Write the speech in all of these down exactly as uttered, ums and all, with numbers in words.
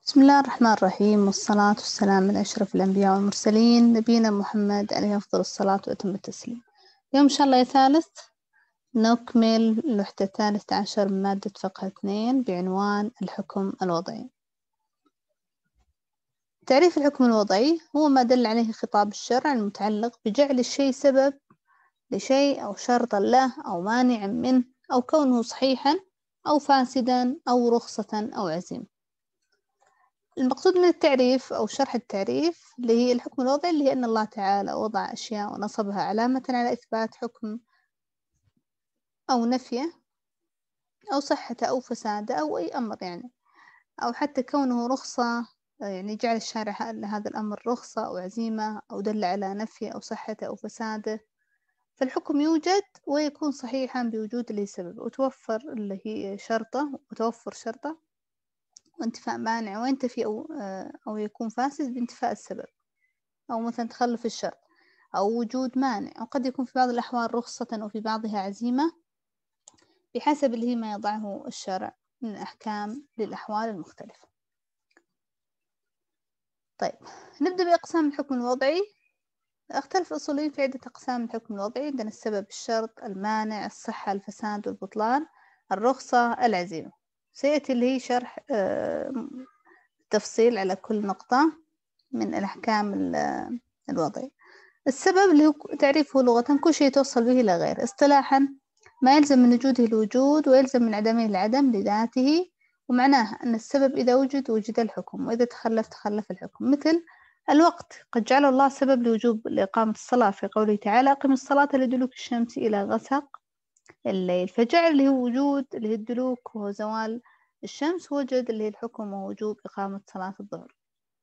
بسم الله الرحمن الرحيم، والصلاة والسلام على أشرف الأنبياء والمرسلين نبينا محمد عليه أفضل الصلاة وأتم التسليم. اليوم إن شاء الله يا ثالث نكمل الوحدة الثالثة عشر من مادة فقه اثنين بعنوان الحكم الوضعي. تعريف الحكم الوضعي هو ما دل عليه خطاب الشرع المتعلق بجعل الشيء سبب لشيء أو شرطا له أو مانعا منه أو كونه صحيحا أو فاسدا أو رخصة أو عزيمة. المقصود من التعريف أو شرح التعريف اللي هي الحكم الوضعي، اللي هي أن الله تعالى وضع أشياء ونصبها علامة على إثبات حكم أو نفيه أو صحته أو فساده أو أي أمر، يعني أو حتى كونه رخصة، يعني جعل الشارع هذا الأمر رخصة أو عزيمة أو دل على نفيه أو صحته أو فساده. فالحكم يوجد ويكون صحيحا بوجود اللي سبب وتوفر اللي هي شرطة وتوفر شرطة وانتفاء مانع وينتفي أو, أو يكون فاسد بانتفاء السبب، أو مثلا تخلف الشرط أو وجود مانع، أو قد يكون في بعض الأحوال رخصة وفي بعضها عزيمة بحسب اللي هي ما يضعه الشرع من أحكام للأحوال المختلفة. طيب نبدأ بأقسام الحكم الوضعي. اختلف الأصوليين في عدة أقسام الحكم الوضعي. عندنا السبب، الشرط، المانع، الصحة، الفساد والبطلان، الرخصة، العزيمة. سيأتي اللي هي شرح تفصيل على كل نقطة من الأحكام الوضعي. السبب اللي هو تعريفه لغة كل شيء توصل به إلى غير. اصطلاحا ما يلزم من وجوده الوجود ويلزم من عدمه العدم لذاته، ومعناه أن السبب إذا وجد وجد الحكم، وإذا تخلف تخلف الحكم. مثل الوقت، قد جعل الله سبب لوجوب لإقامة الصلاة في قوله تعالى أقم الصلاة لدلوك الشمس إلى غسق الليل، فجعل اللي هو وجود اللي هي الدلوك وهو زوال الشمس، وجد اللي هي الحكم ووجوب إقامة صلاة الظهر.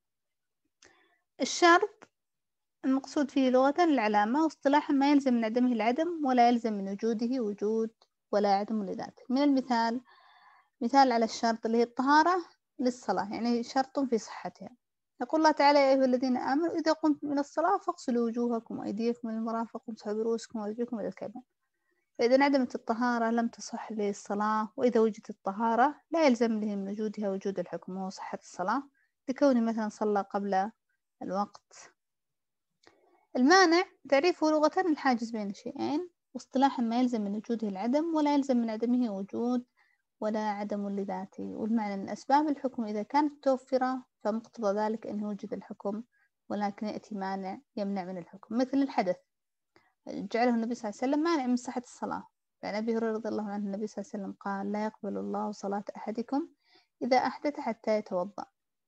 الشرط المقصود فيه لغة العلامة، واصطلاحا ما يلزم من عدمه العدم ولا يلزم من وجوده وجود ولا عدم لذاته. من المثال، مثال على الشرط اللي هي الطهارة للصلاة، يعني شرط في صحتها. يقول الله تعالى يا أيها الذين آمنوا إذا قمتم من الصلاة فاغسلوا وجوهكم وأيديكم إلى المرافق وامسحوا برؤوسكم وأرجلكم إلى الكعبين. فإذا انعدمت الطهارة لم تصح للصلاة، وإذا وجدت الطهارة لا يلزم له من وجودها وجود الحكم وهو صحة الصلاة، لكونه مثلا صلى قبل الوقت. المانع تعريفه لغة الحاجز بين الشيئين، واصطلاحا ما يلزم من وجوده العدم ولا يلزم من عدمه وجود ولا عدم لذاته. والمعنى من أسباب الحكم إذا كانت متوفرة فمقتضى ذلك أن يوجد الحكم، ولكن يأتي مانع يمنع من الحكم. مثل الحدث، جعله النبي صلى الله عليه وسلم مانع من صحة الصلاة. عن أبي هريرة رضي الله عنه النبي صلى الله عليه وسلم قال لا يقبل الله صلاة أحدكم إذا أحدث حتى يتوضأ.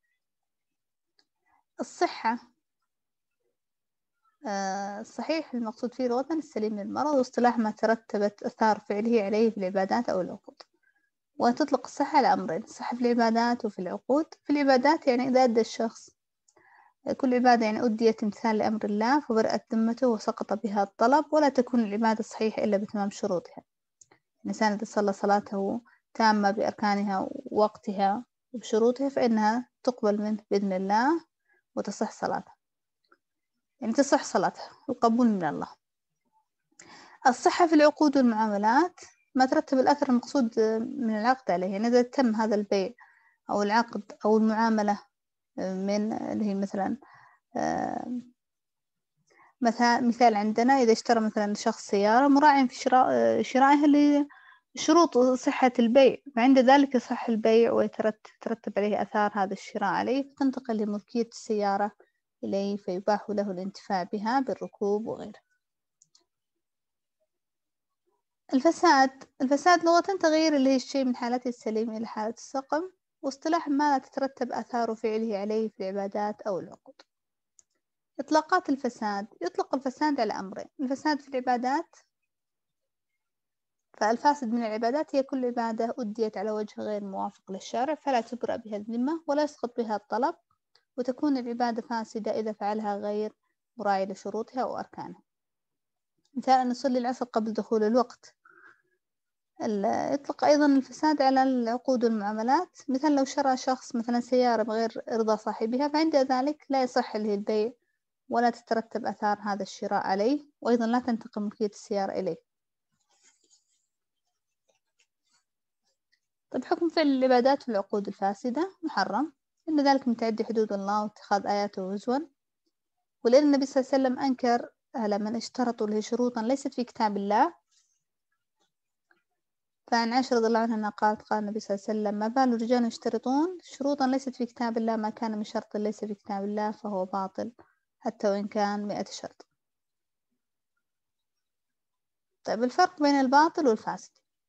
الصحة الصحيح المقصود فيه لغة السليم من المرض، واصطلاح ما ترتبت آثار فعله عليه في العبادات أو العقود. وتطلق الصحة على أمرين، الصحة في العبادات وفي العقود. في العبادات يعني إذا أدى الشخص كل عبادة يعني أديت امتثال لأمر الله فبرأت ذمته وسقط بها الطلب، ولا تكون العبادة صحيحة إلا بتمام شروطها. الإنسان إذا صلى صلاته تامة بأركانها ووقتها وبشروطها فإنها تقبل منه بإذن الله وتصح صلاته، يعني تصح صلاته القبول من الله. الصحة في العقود والمعاملات ما ترتب الأثر المقصود من العقد عليه، يعني إذا تم هذا البيع أو العقد أو المعاملة من اللي هي مثلا مثال مثال عندنا إذا اشترى مثلا شخص سيارة مراعٍ في شراء شرائها لشروط صحة البيع، فعند ذلك يصح البيع ويترتب عليه آثار هذا الشراء عليه، فتنتقل لملكية السيارة إليه فيباح له الانتفاع بها بالركوب وغيره. الفساد الفساد لغة تغيير اللي هي الشيء من حالته السليمة إلى حالة السقم، واصطلاح ما لا تترتب آثار فعله عليه في العبادات أو العقود. إطلاقات الفساد، يطلق الفساد على أمرين، الفساد في العبادات، فالفاسد من العبادات هي كل عبادة أديت على وجه غير موافق للشرع فلا تبرأ بها الذمة ولا يسقط بها الطلب، وتكون العبادة فاسدة إذا فعلها غير مراعي لشروطها وأركانها. مثال أن نصلي العصر قبل دخول الوقت. يطلق أيضا الفساد على العقود والمعاملات، مثل لو شرى شخص مثلا سيارة بغير رضا صاحبها فعند ذلك لا يصح له البيع ولا تترتب آثار هذا الشراء عليه، وأيضا لا تنتقل ملكية السيارة إليه. طيب حكم فعل العبادات والعقود الفاسدة محرم، إن ذلك من تعدي حدود الله واتخاذ آياته هزوا، ولأن النبي صلى الله عليه وسلم أنكر على من اشترطوا له شروطا ليست في كتاب الله. فعن عائشة رضي الله عنها قالت قال النبي صلى الله عليه وسلم: ما بال الرجال يشترطون شروطا ليست في كتاب الله، ما كان من شرط ليس في كتاب الله فهو باطل حتى وإن كان مئة شرط. طيب الفرق بين الباطل والفاسد.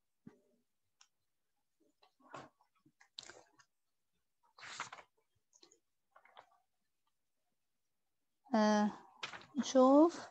آه نشوف.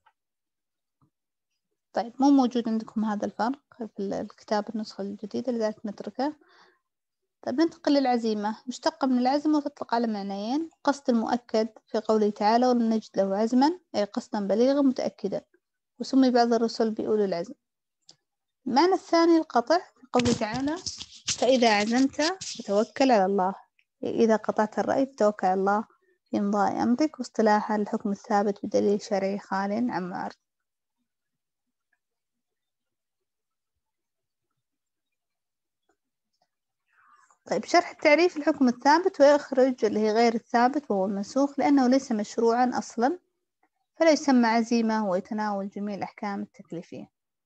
طيب مو موجود عندكم هذا الفرق في الكتاب النسخة الجديدة لذلك نتركه. طيب ننتقل للعزيمة، مشتقة من العزم وتطلق على معنيين: قصد المؤكد في قوله تعالى: ولم نجد له عزما، أي قصدا بليغا متأكدا، وسمي بعض الرسل بأولي العزم. المعنى الثاني القطع في قوله تعالى: فإذا عزمت فتوكل على الله، إذا قطعت الرأي فتوكل على الله في إمضاء أمرك، واصطلاحا الحكم الثابت بدليل شرعي خال عن معارض. طيب شرح التعريف: الحكم الثابت، ويخرج اللي هي غير الثابت وهو المنسوخ، لأنه ليس مشروعا أصلا فلا يسمى عزيمة ويتناول جميع الأحكام التكليفية.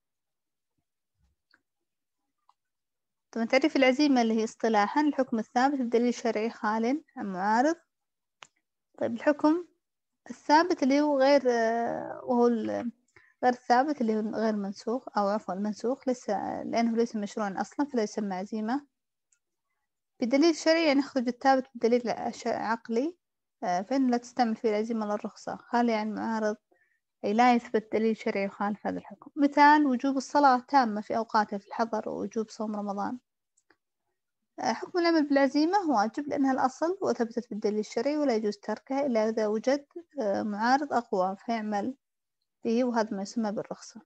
طبعا تعريف العزيمة اللي هي اصطلاحا الحكم الثابت بدليل شرعي خال عن معارض. طيب الحكم الثابت اللي هو غير وهو غير الثابت اللي هو غير منسوخ، أو عفوا المنسوخ ليس لأنه ليس مشروعا أصلا فلا يسمى عزيمة. بدليل شرعي نخرج الثابت بدليل عقلي، فإنه لا تستعمل فيه العزيمة للرخصة، خالي عن معارض أي لا يثبت دليل شرعي يخالف هذا الحكم. مثال: وجوب الصلاة تامة في أوقاتها في الحضر، ووجوب صوم رمضان. حكم العمل بالعزيمة هو واجب لأنها الأصل وثبتت بالدليل الشرعي، ولا يجوز تركها إلا إذا وجد معارض أقوى فيعمل به، وهذا ما يسمى بالرخصة.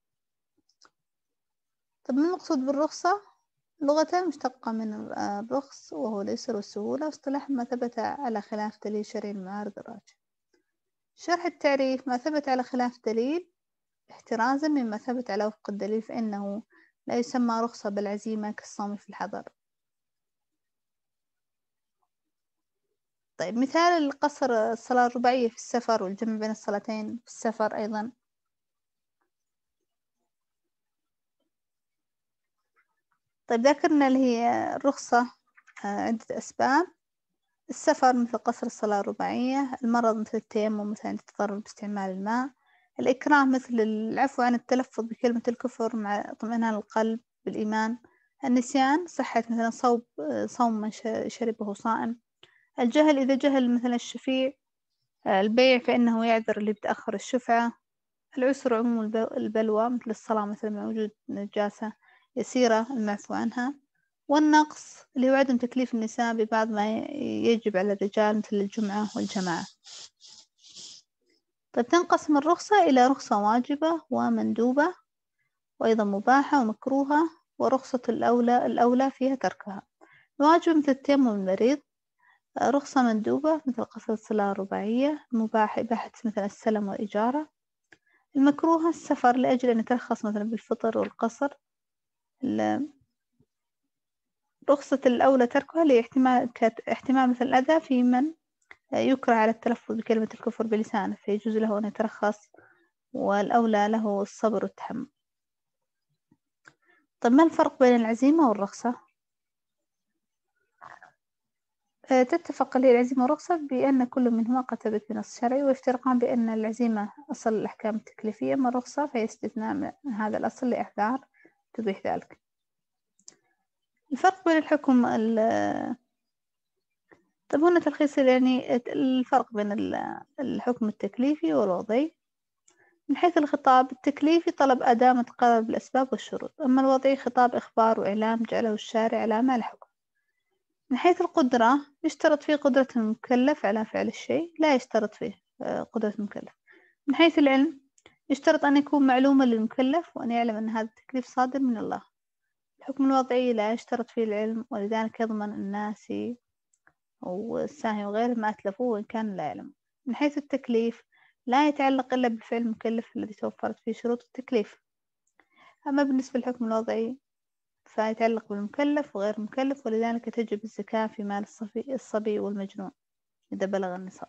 طب ما المقصود بالرخصة؟ لغة مشتقة من الرخص وهو اليسر والسهولة، واصطلاح ما ثبت على خلاف دليل شرعي المعارض الراجح. شرح التعريف: ما ثبت على خلاف دليل احترازا مما ثبت على وفق الدليل فإنه لا يسمى رخصة بالعزيمة كالصوم في الحضر. طيب مثال القصر الصلاة الرباعية في السفر، والجمع بين الصلاتين في السفر أيضا. طيب ذكرنا اللي هي الرخصة عدة أسباب: السفر مثل قصر الصلاة الرباعية، المرض مثل التيمم مثل عند التضرر باستعمال الماء، الإكراه مثل العفو عن التلفظ بكلمة الكفر مع اطمئنان القلب بالإيمان، النسيان صحة مثلا صوم صوم من شربه صائم، الجهل إذا جهل مثل الشفيع، البيع فإنه يعذر اللي بتأخر الشفعة، العسر عموم البلوى مثل الصلاة مثل مع وجود نجاسة يسيرة المعفو عنها، والنقص اللي هو عدم تكليف النساء ببعض ما يجب على الرجال مثل الجمعة والجماعة. طيب تنقسم الرخصة إلى رخصة واجبة ومندوبة، وأيضا مباحة ومكروهة، ورخصة الأولى الأولى فيها تركها. الواجب مثل التيمم المريض، رخصة مندوبة مثل قصر الصلاة الرباعية، مباح إباحة مثل السلم والإجارة، المكروهة السفر لأجل أن يترخص مثلا بالفطر والقصر. رخصة الأولى تركها لاحتمال احتمال مثل الأذى في من يكره على التلفظ بكلمة الكفر بلسانه فيجوز له أن يترخص، والأولى له الصبر والتحمل. طيب ما الفرق بين العزيمة والرخصة؟ تتفق لي العزيمة والرخصة بأن كل منهما قد ثبت بنص شرعي، ويفترقان بأن العزيمة أصل الأحكام التكليفية، أما الرخصة فهي استثناء من هذا الأصل لأعذار تبيح ذلك. الفرق بين الحكم طب هنا تلخيص يعني الفرق بين الحكم التكليفي والوضعي. من حيث الخطاب التكليفي طلب أداة متقررة بالأسباب والشروط، أما الوضعي خطاب إخبار وإعلام جعله الشارع علامة الحكم. من حيث القدرة يشترط فيه قدرة المكلف على فعل الشيء، لا يشترط فيه قدرة المكلف. من حيث العلم يشترط أن يكون معلوما للمكلف وأن يعلم أن هذا التكليف صادر من الله. الحكم الوضعي لا يشترط فيه العلم، ولذلك يضمن الناس والساهي وغيره ما أتلفوه وإن كان لا يعلم. من حيث التكليف لا يتعلق إلا بالفعل المكلف الذي توفرت فيه شروط التكليف. أما بالنسبة للحكم الوضعي فيتعلق بالمكلف وغير المكلف، ولذلك تجب الزكاة في مال الصبي, الصبي والمجنون إذا بلغ النصاب.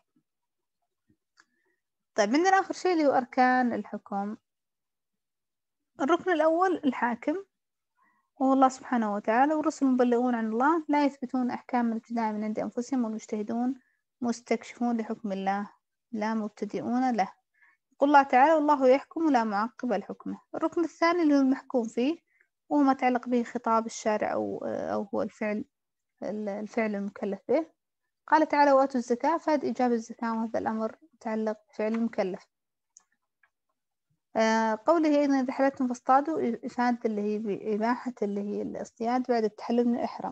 طيب عندنا آخر شيء اللي هو أركان الحكم. الركن الأول الحاكم، وهو الله سبحانه وتعالى، والرسل مبلغون عن الله لا يثبتون أحكام من ابتداء من عند أنفسهم، والمجتهدون مستكشفون لحكم الله لا مبتدئون له. يقول الله تعالى والله يحكم لا معقب لحكمه. الركن الثاني اللي هو المحكوم فيه، وهو ما يتعلق به خطاب الشارع أو أو هو الفعل الفعل المكلف به. قال تعالى وآتوا الزكاة، فهذا إيجاب الزكاة، وهذا الأمر متعلق بفعل المكلف. آه قوله أيضا إذا حللتم فاصطادوا، إفادة اللي هي بإباحة اللي هي الاصطياد بعد التحلل من الإحرام.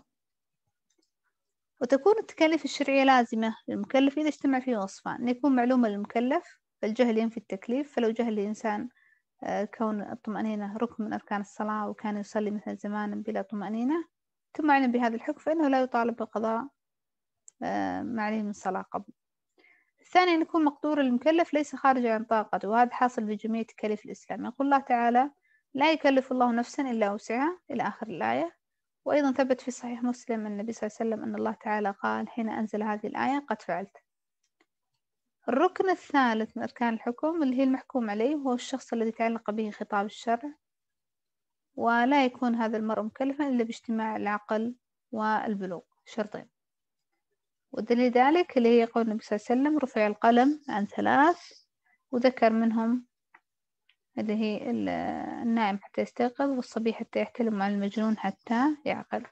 وتكون التكاليف الشرعية لازمة للمكلف إذا اجتمع فيه وصفان: أن يكون معلومة للمكلف، فالجهل ينفي التكليف، فلو جهل الإنسان آه كون الطمأنينة ركن من أركان الصلاة وكان يصلي مثلا زمانا بلا طمأنينة ثم علم بهذا الحكم، فإنه لا يطالب بقضاء آه ما عليه من صلاة قبل. الثاني أن يكون مقدور المكلف ليس خارجا عن طاقته، وهذا حاصل بجميع تكاليف الإسلام. يقول الله تعالى لا يكلف الله نفسا إلا وسعها إلى آخر الآية. وأيضا ثبت في صحيح مسلم أن النبي صلى الله عليه وسلم أن الله تعالى قال حين أنزل هذه الآية قد فعلت. الركن الثالث من أركان الحكم اللي هي المحكوم عليه، وهو الشخص الذي تعلق به خطاب الشرع، ولا يكون هذا المرء مكلفا إلا باجتماع العقل والبلوغ، شرطين. ودليل ذلك اللي هي قول النبي صلى الله عليه وسلم رفع القلم عن ثلاث، وذكر منهم اللي هي النائم حتى يستيقظ، والصبي حتى يحتلم، مع المجنون حتى يعقل.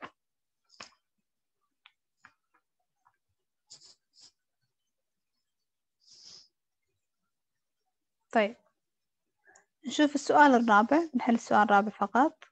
طيب نشوف السؤال الرابع، نحل السؤال الرابع فقط.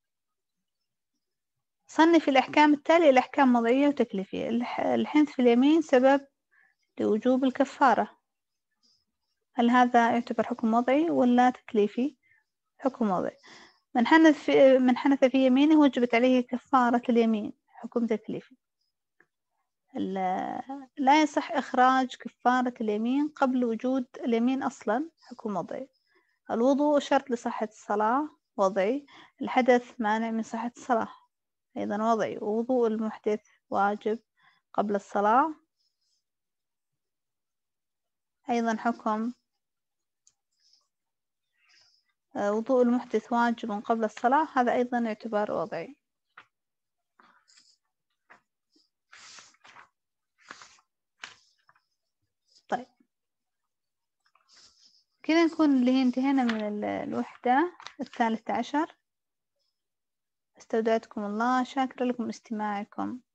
صنف الأحكام التالية إلى أحكام وضعية وتكليفية. الحنث في اليمين سبب لوجوب الكفارة، هل هذا يعتبر حكم وضعي ولا تكليفي؟ حكم وضعي. من حنث في من حنث في يمينه وجبت عليه كفارة اليمين، حكم تكليفي. لا يصح إخراج كفارة اليمين قبل وجود اليمين أصلا، حكم وضعي. الوضوء شرط لصحة الصلاة، وضعي. الحدث مانع من صحة الصلاة، أيضا وضعي. ووضوء المحدث واجب قبل الصلاة، أيضا حكم وضوء المحدث واجب قبل الصلاة، هذا أيضا يعتبر وضعي. طيب كده نكون اللي هي انتهينا من الوحدة الثالثة عشر. استودعتكم الله، شاكرة لكم استماعكم.